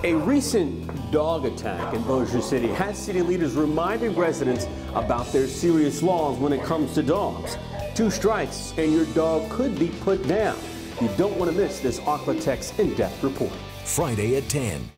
A recent dog attack in Bossier City has city leaders reminding residents about their serious laws when it comes to dogs. 2 strikes and your dog could be put down. You don't want to miss this Aquatex in-depth report. Friday at 10.